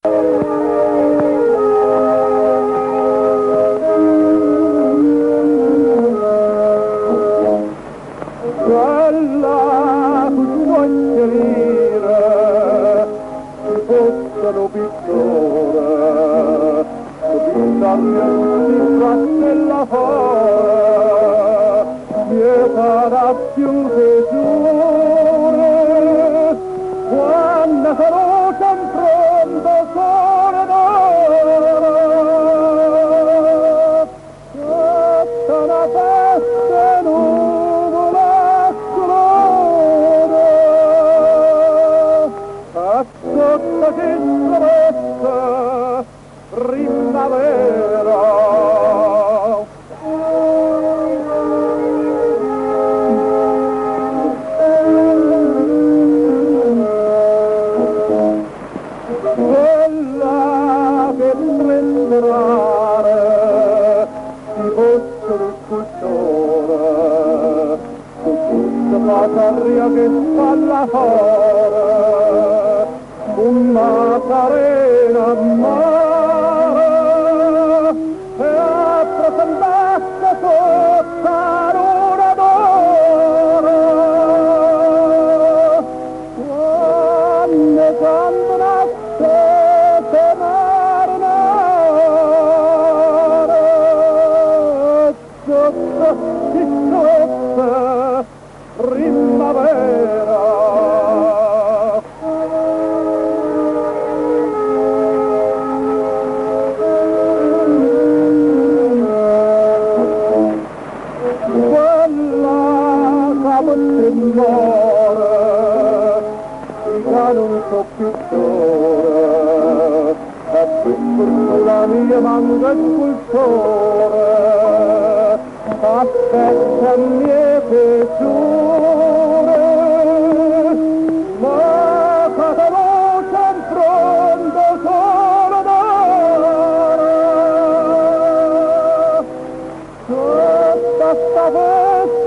Quella tu vuoi chiarire, si fossero pittore, tu pintarmi a tutti fratello fare, mi farà più tesore, quando sarò sempre sole d'oro, sotto la peste nuvola colore, sotto che travessa primavera. Quella che prenderare si fosse lo scultore, su tutta la carria che fa la fare, una carena a mare, e rappresentasse sotto l'una d'oro, quando nasce marinare, sotto si sotto primavera. Quella capo tremore, non so più d'ora, e per la mia manca scultore, aspetta mie pesure, ma catalogia in fronte solo d'oro, sotto sta